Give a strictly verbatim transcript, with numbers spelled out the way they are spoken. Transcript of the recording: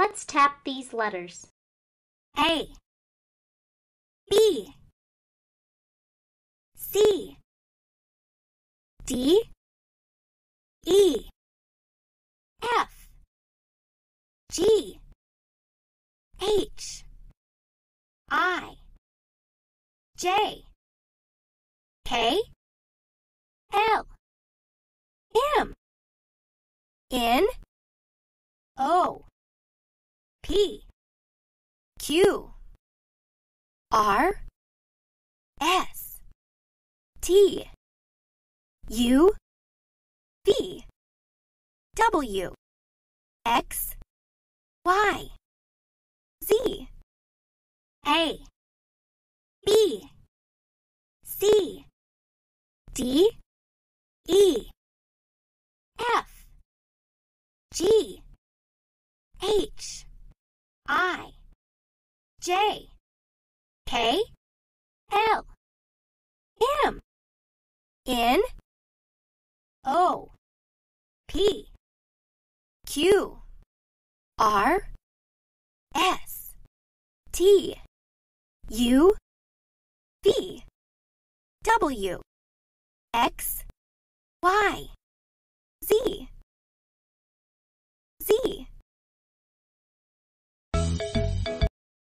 Let's tap these letters. A, B, C, D, E, F, G, H, I, J, K, L, M, N, O, P, Q, R, S, T, U, V, W, X, Y, Z, A, B, C, D, E, F, G, H, I, J, K, L, M, N, O, P, Q, R, S, T, U, V, W, X, Y, Z, Z.